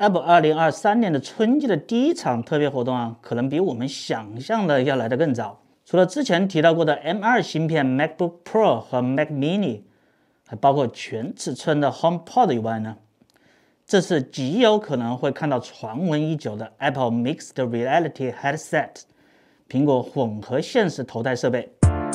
Apple 2023年的春季的第一场特别活动啊，可能比我们想象的要来得更早。除了之前提到过的 M2 芯片 MacBook Pro 和 Mac Mini， 还包括全尺寸的 HomePod 以外呢，这次极有可能会看到传闻已久的 Apple Mixed Reality Headset， 苹果混合现实头戴设备。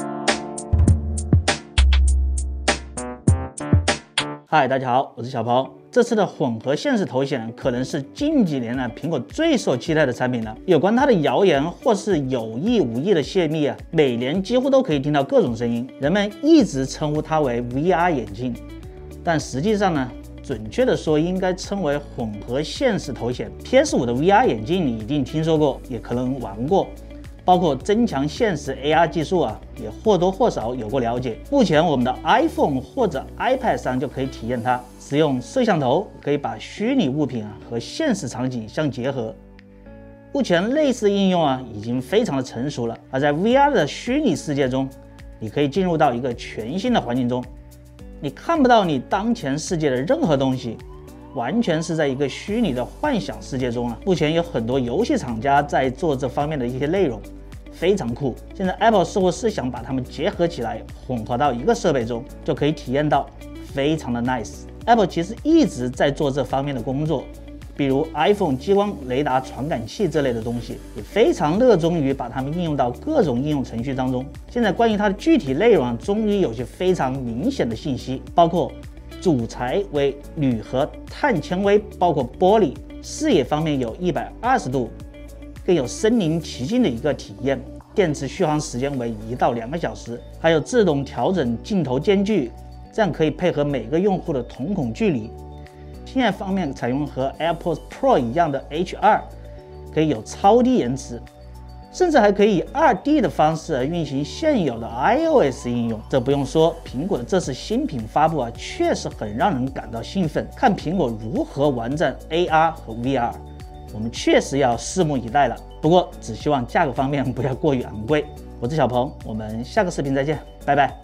嗨，大家好，我是小鹏。这次的混合现实头显可能是近几年来苹果最受期待的产品了。有关它的谣言或是有意无意的泄密啊，每年几乎都可以听到各种声音。人们一直称呼它为 VR 眼镜，但实际上呢，准确的说应该称为混合现实头显。PS5 的 VR 眼镜你一定听说过，也可能玩过。包括增强现实 AR 技术啊，也或多或少有过了解。目前我们的 iPhone 或者 iPad 上就可以体验它。使用摄像头可以把虚拟物品和现实场景相结合。目前类似应用已经非常的成熟了。而在 VR 的虚拟世界中，你可以进入到一个全新的环境中，你看不到你当前世界的任何东西。完全是在一个虚拟的幻想世界中目前有很多游戏厂家在做这方面的一些内容，非常酷。现在 Apple 似乎是想把它们结合起来，混合到一个设备中，就可以体验到非常的 nice。Apple 其实一直在做这方面的工作，比如 iPhone 激光雷达传感器这类的东西，也非常热衷于把它们应用到各种应用程序当中。现在关于它的具体内容终于有些非常明显的信息，包括主材为铝和碳纤维，包括玻璃，视野方面有120度，更有身临其境的一个体验，电池续航时间为1到2个小时，还有自动调整镜头间距，这样可以配合每个用户的瞳孔距离。芯片方面采用和 AirPods Pro 一样的 H2， 可以有超低延迟，甚至还可以以 2D 的方式运行现有的 iOS 应用。这不用说，苹果的这次新品发布确实很让人感到兴奋。看苹果如何玩战 AR 和 VR， 我们确实要拭目以待了。不过只希望价格方面不要过于昂贵。我是小鹏，我们下个视频再见，拜拜。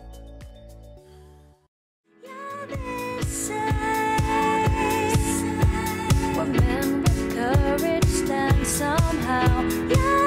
Somehow, yeah.